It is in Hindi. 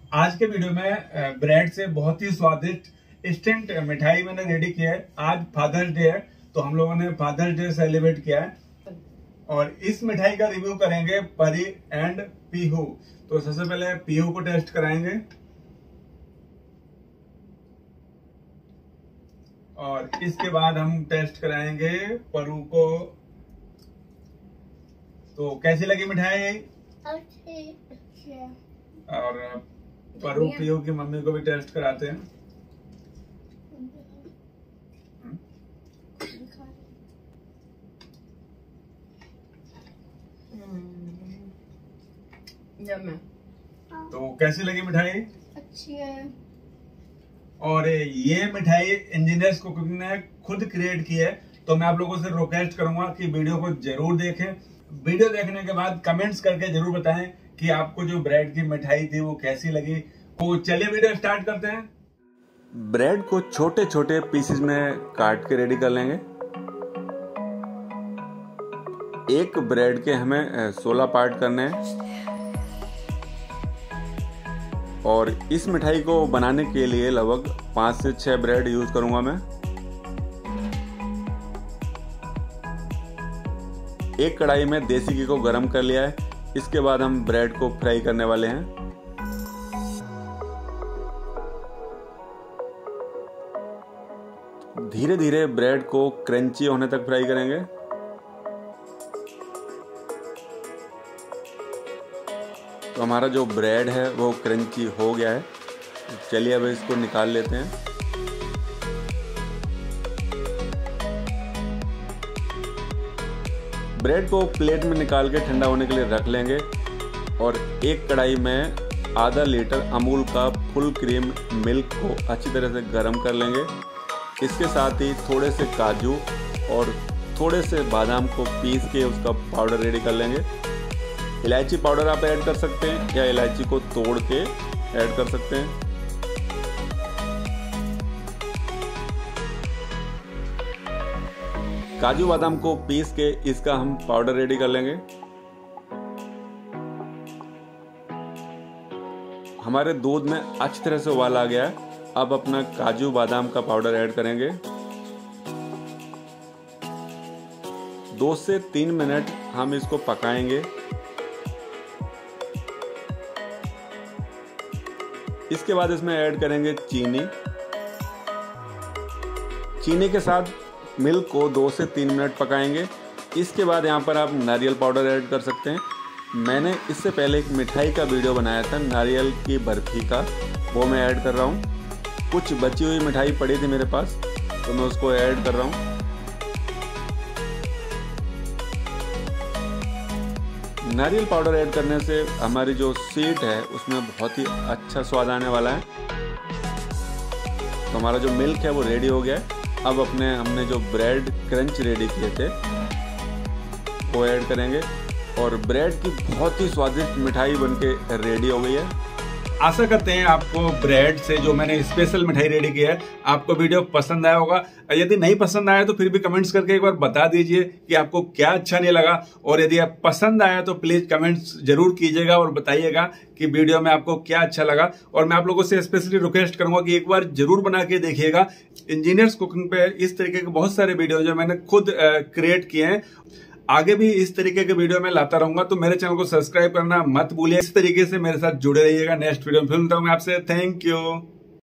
आज के वीडियो में ब्रेड से बहुत ही स्वादिष्ट इंस्टेंट मिठाई मैंने रेडी किया है। आज फादर्स डे है तो हम लोगों ने फादर्स डे सेलिब्रेट किया है और इस मिठाई का रिव्यू करेंगे परी एंड पीहू। तो सबसे पहले पीहू को टेस्ट कराएंगे और इसके बाद हम टेस्ट कराएंगे परू को। तो कैसी लगी मिठाई? अच्छी। और परू पीहू की मम्मी को भी टेस्ट कराते हैं। तो कैसी लगी मिठाई? अच्छी है। और ये मिठाई इंजीनियर्स कुकिंग ने खुद क्रिएट की है, तो मैं आप लोगों से रिक्वेस्ट करूंगा कि वीडियो को जरूर देखें। वीडियो देखने के बाद कमेंट्स करके जरूर बताएं कि आपको जो ब्रेड की मिठाई थी वो कैसी लगी। तो चलिए वीडियो स्टार्ट करते हैं। ब्रेड को छोटे छोटे पीसेस में काट के रेडी कर लेंगे। एक ब्रेड के हमें 16 पार्ट करने हैं और इस मिठाई को बनाने के लिए लगभग 5 से 6 ब्रेड यूज करूंगा मैं। एक कढ़ाई में देसी घी को गरम कर लिया है। इसके बाद हम ब्रेड को फ्राई करने वाले हैं। धीरे धीरे ब्रेड को क्रंची होने तक फ्राई करेंगे। तो हमारा जो ब्रेड है वो क्रंची हो गया है। चलिए अब इसको निकाल लेते हैं। ब्रेड को प्लेट में निकाल के ठंडा होने के लिए रख लेंगे और एक कढ़ाई में आधा लीटर अमूल का फुल क्रीम मिल्क को अच्छी तरह से गर्म कर लेंगे। इसके साथ ही थोड़े से काजू और थोड़े से बादाम को पीस के उसका पाउडर रेडी कर लेंगे। इलायची पाउडर आप ऐड कर सकते हैं या इलायची को तोड़ के ऐड कर सकते हैं। काजू बादाम को पीस के इसका हम पाउडर रेडी कर लेंगे। हमारे दूध में अच्छी तरह से उबाल आ गया है। अब अपना काजू बादाम का पाउडर ऐड करेंगे। 2 से 3 मिनट हम इसको पकाएंगे। इसके बाद इसमें ऐड करेंगे चीनी। चीनी के साथ मिल्क को 2 से 3 मिनट पकाएंगे। इसके बाद यहाँ पर आप नारियल पाउडर ऐड कर सकते हैं। मैंने इससे पहले एक मिठाई का वीडियो बनाया था नारियल की बर्फी का, वो मैं ऐड कर रहा हूँ। कुछ बची हुई मिठाई पड़ी थी मेरे पास तो मैं उसको ऐड कर रहा हूँ। नारियल पाउडर ऐड करने से हमारी जो स्वीट है उसमें बहुत ही अच्छा स्वाद आने वाला है। तो हमारा जो मिल्क है वो रेडी हो गया है। अब हमने जो ब्रेड क्रंच रेडी किए थे वो ऐड करेंगे और ब्रेड की बहुत ही स्वादिष्ट मिठाई बनके रेडी हो गई है। आशा करते हैं आपको ब्रेड से जो मैंने स्पेशल मिठाई रेडी की है आपको वीडियो पसंद आया होगा। यदि नहीं पसंद आया तो फिर भी कमेंट्स करके एक बार बता दीजिए कि आपको क्या अच्छा नहीं लगा, और यदि आप पसंद आया तो प्लीज कमेंट्स जरूर कीजिएगा और बताइएगा कि वीडियो में आपको क्या अच्छा लगा। और मैं आप लोगों से स्पेशली रिक्वेस्ट करूंगा कि एक बार जरूर बना के देखिएगा। इंजीनियर्स कुकिंग पे इस तरीके के बहुत सारे वीडियो जो मैंने खुद क्रिएट किए हैं, आगे भी इस तरीके के वीडियो में लाता रहूंगा। तो मेरे चैनल को सब्सक्राइब करना मत भूलिए। इस तरीके से मेरे साथ जुड़े रहिएगा। नेक्स्ट वीडियो में फिर मिलता हूं आपसे। Thank you.